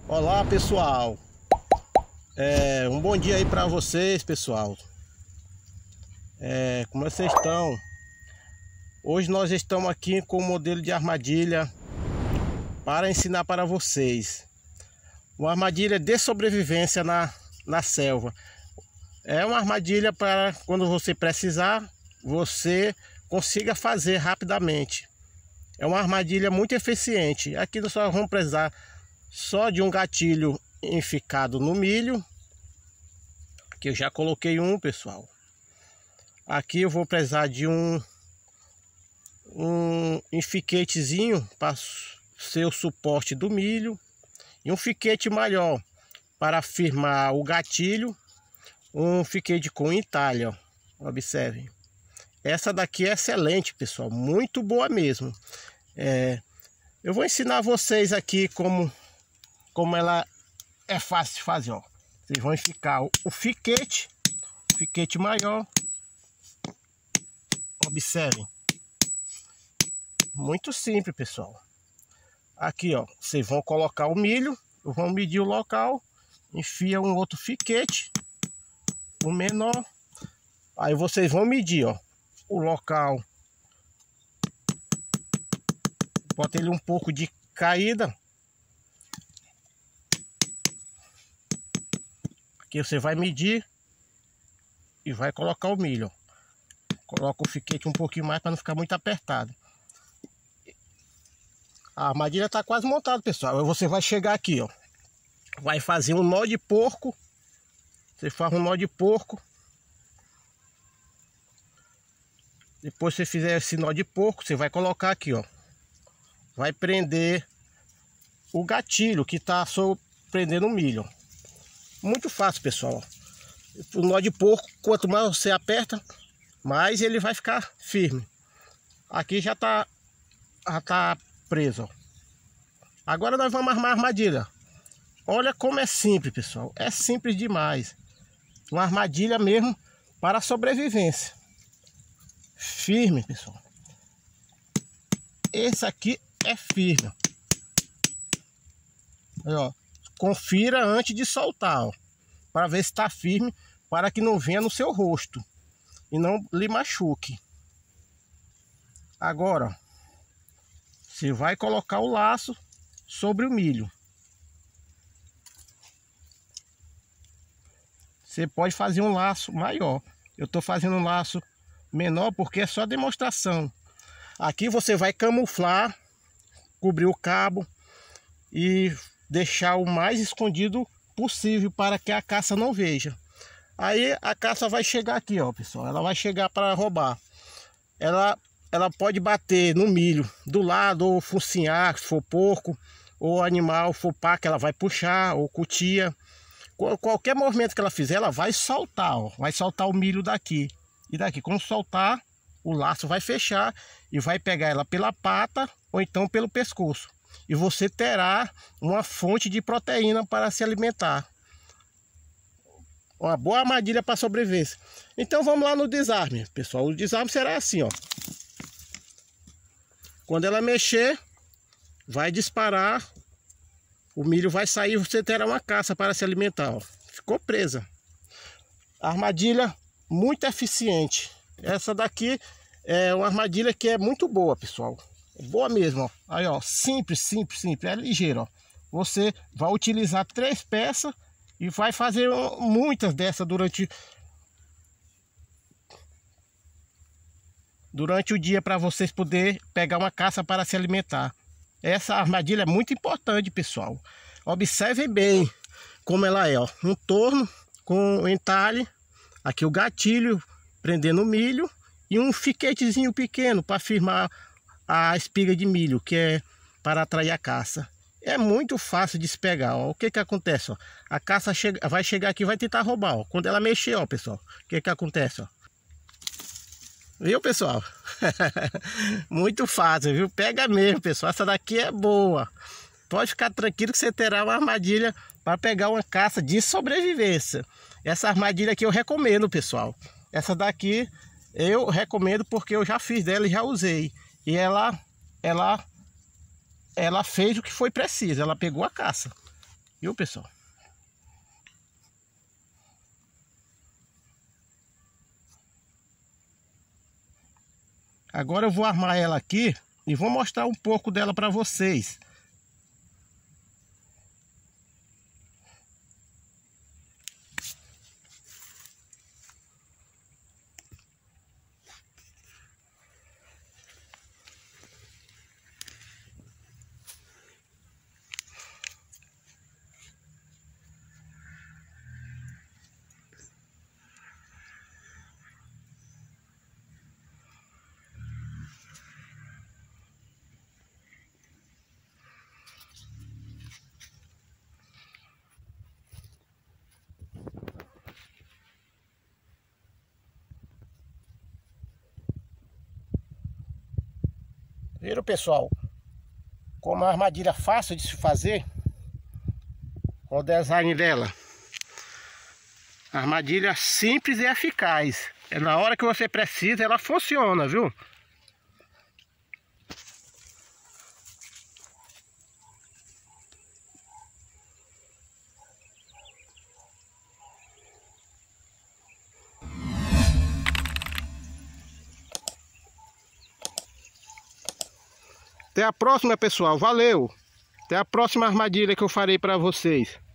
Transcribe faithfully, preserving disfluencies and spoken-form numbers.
Olá pessoal, é, um bom dia aí para vocês pessoal. É, como vocês estão? Hoje nós estamos aqui com o modelo de armadilha para ensinar para vocês. Uma armadilha de sobrevivência na, na selva. É uma armadilha para quando você precisar, você consiga fazer rapidamente. É uma armadilha muito eficiente. Aqui nós só vamos precisar só de um gatilho enficado no milho. Aqui eu já coloquei um, pessoal. Aqui eu vou precisar de um um enfiquetezinho para ser o suporte do milho e um fiquete maior para firmar o gatilho. Um fiquete com entalhe, ó. Observem. Essa daqui é excelente, pessoal, muito boa mesmo. É, eu vou ensinar vocês aqui como como ela é fácil de fazer, ó. Vocês vão enficar o, o fiquete, o fiquete maior. Observem. Muito simples, pessoal. Aqui, ó, vocês vão colocar o milho, vão medir o local, enfia um outro fiquete, o menor. Aí vocês vão medir, ó, o local. Bota ele um pouco de caída. Aqui você vai medir e vai colocar o milho, ó. Coloca o fiquete um pouquinho mais para não ficar muito apertado. A armadilha está quase montada, pessoal. Aí você vai chegar aqui, ó. Vai fazer um nó de porco. Você faz um nó de porco. Depois que você fizer esse nó de porco, você vai colocar aqui, ó. Vai prender o gatilho que está prendendo o milho. Muito fácil, pessoal. O nó de porco, quanto mais você aperta, mais ele vai ficar firme. Aqui já está já tá preso, ó. Agora nós vamos armar a armadilha. Olha como é simples, pessoal. É simples demais. Uma armadilha mesmo para a sobrevivência. Firme, pessoal. Esse aqui é firme. Aí, ó. Confira antes de soltar, ó, para ver se está firme, para que não venha no seu rosto e não lhe machuque. Agora, você vai colocar o laço sobre o milho. Você pode fazer um laço maior. Eu estou fazendo um laço menor porque é só demonstração. Aqui você vai camuflar, cobrir o cabo e deixar o mais escondido possível para que a caça não veja. Aí a caça vai chegar aqui, ó, pessoal. Ela vai chegar para roubar. Ela, ela pode bater no milho do lado, ou focinhar, se for porco, ou animal, for paca, ela vai puxar, ou cutia. Qualquer movimento que ela fizer, ela vai soltar, ó. Vai soltar o milho daqui e daqui. Quando soltar, o laço vai fechar e vai pegar ela pela pata ou então pelo pescoço. E você terá uma fonte de proteína para se alimentar. Uma boa armadilha para sobrevivência. Então vamos lá no desarme, pessoal. O desarme será assim, ó. Quando ela mexer, vai disparar. O milho vai sair, você terá uma caça para se alimentar, ó. Ficou presa. Armadilha muito eficiente. Essa daqui é uma armadilha que é muito boa, pessoal. Boa mesmo, ó. Aí, ó, simples, simples, simples, é ligeiro, ó. Você vai utilizar três peças e vai fazer muitas dessas durante durante o dia para vocês poderem pegar uma caça para se alimentar. Essa armadilha é muito importante, pessoal. Observem bem como ela é, ó. Um torno com entalhe, aqui o gatilho prendendo o milho e um fiquetezinho pequeno para firmar a espiga de milho, que é para atrair a caça. É muito fácil de se pegar, ó. O que que acontece, ó? A caça chega, vai chegar aqui e vai tentar roubar, ó. Quando ela mexer, ó, pessoal, o que que acontece, ó? Viu, pessoal? Muito fácil, viu? Pega mesmo, pessoal. Essa daqui é boa. Pode ficar tranquilo que você terá uma armadilha para pegar uma caça de sobrevivência. Essa armadilha aqui eu recomendo, pessoal. Essa daqui eu recomendo porque eu já fiz dela e já usei. E ela, ela, ela fez o que foi preciso. Ela pegou a caça. Viu, pessoal? Agora eu vou armar ela aqui e vou mostrar um pouco dela para vocês. Viram, pessoal? Como uma armadilha fácil de se fazer. Olha o design dela. Armadilha simples e eficaz. É na hora que você precisa, ela funciona, viu? Até a próxima, pessoal. Valeu! Até a próxima armadilha que eu farei para vocês.